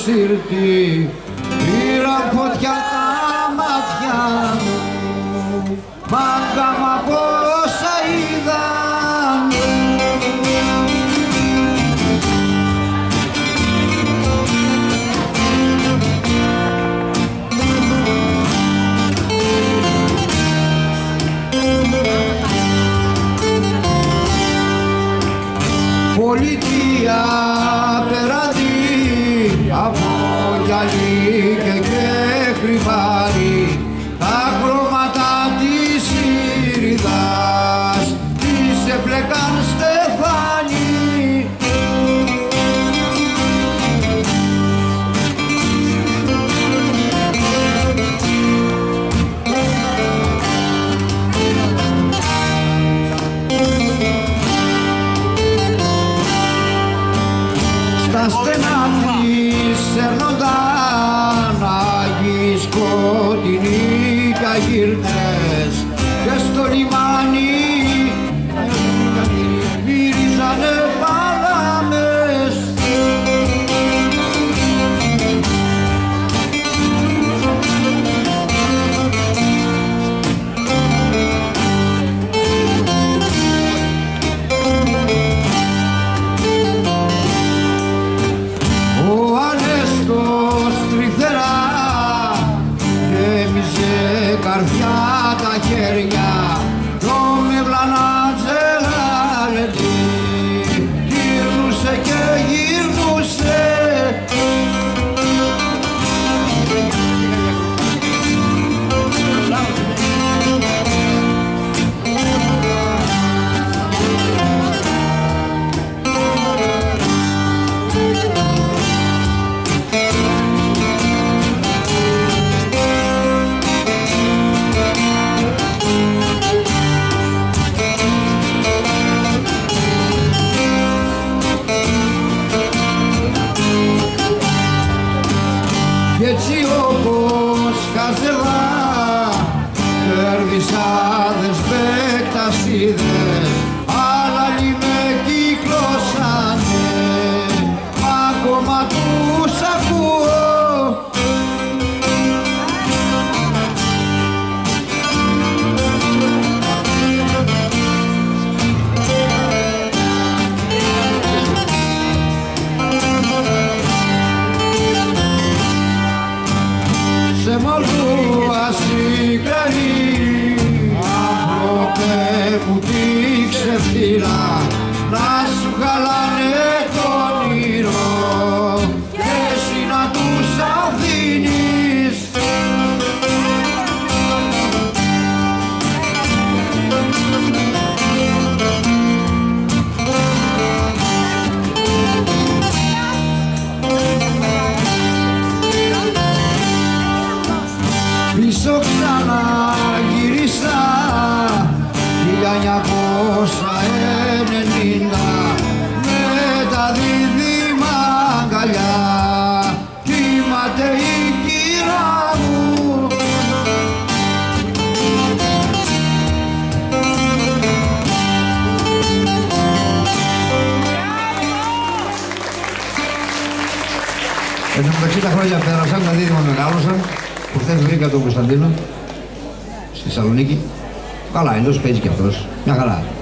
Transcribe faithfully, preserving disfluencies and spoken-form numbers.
σύρτη πήραν φωτιά τα μάτια μου, μάγκα μ' απ' όσα είδαν. Πολιτεία περαντή από γυαλί και, και κρυβάρι, τα χρώματα της ήριδας της έπλεκαν στεφάνι. Στα στενά της έρνονταν Άγιοι σκοτεινοί καγύρτες και στο λιμάνι μύριζανε παλάμες. Ο Ανέστος τρυφερά γέμιζε καρδιά τα χέρια, το μευλανά τζελάλετη γύρνουσε και γύρνουσε. Κι έτσι όπως χαζεύα κέρδισα δεσπέκτασίδες, άλλοι με κύκλωσανε, ακόμα τους ακούω. Σε μολούα σιγαρή, άνθρωπε που τύξε φύλλα, να σου χαλάνε το όνειρο και εσύ να τους αφήνεις. Πίσω ξανά γύρισα χίλια εννιακόσια ενενήντα με τα δίδυμα αγκαλιά, κύματε η κύρα μου. Εν τω μεταξύ τα χρόνια πέρασαν, τα δίδυμα μεγάλωσαν. Προχθές βρήκα τον Κωνσταντίνο στη Θεσσαλονίκη. Καλά, εντός παίζει και αυτός. Μια χαρά.